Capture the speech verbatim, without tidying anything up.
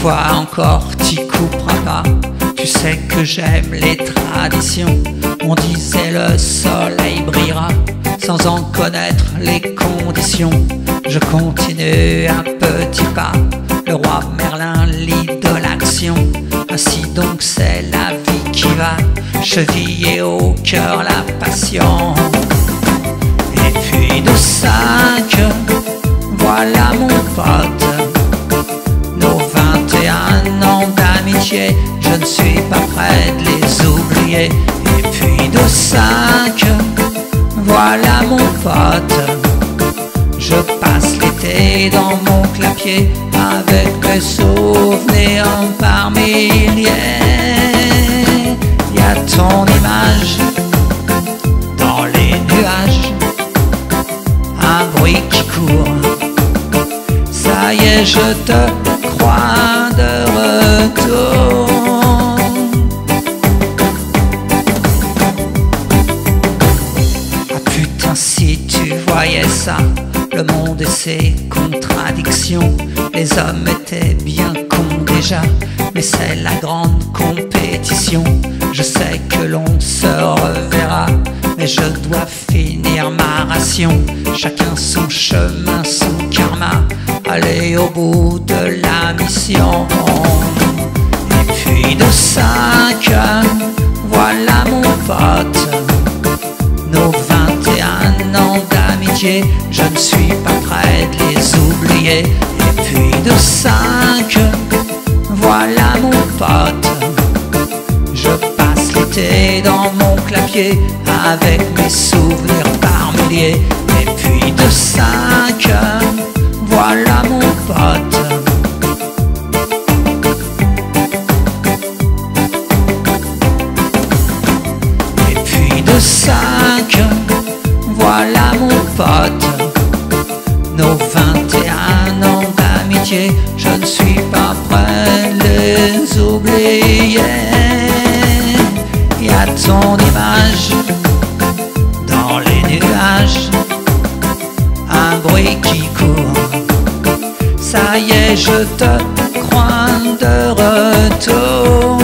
fois encore t'y couperas pas. Tu sais que j'aime les traditions. On disait le soleil brillera sans en connaître les conditions. Je continue à petits pas, le roi Merlin lit de l'action. Ainsi donc c'est la vie qui va cheviller au cœur la passion. Et puis de cinq, voilà mon pote, nos vingt et un ans d'amitié, je ne suis pas prêt de les oublier. Et puis de cinq, voilà mon pote, je passe l'été dans mon clapier avec les souvenirs par milliers. Y a ton image dans les nuages, un bruit qui court, ça y est je te crois de retour. Ah putain, si tu voyais ça, le monde et ses contradictions. Les hommes étaient bien cons déjà, mais c'est la grande compétition. Je sais que l'on se reverra, mais je dois finir ma ration. Chacun son chemin, son karma, aller au bout de la mission. Et puis de cinq, voilà mon pote, nos vingt et un ans d'amitié, je ne suis pas prêt de les oublier. Et puis de cinq, voilà mon pote, je passe l'été dans mon clapier avec mes souvenirs par milliers. Et puis de cinq, voilà mon pote, et puis de cinq, voilà mon pote, nos vingt et un ans d'amitié, je ne suis pas prêt de les oublier. Y a ton image dans les nuages, un bruit qui court, ça y est je te crois de retour.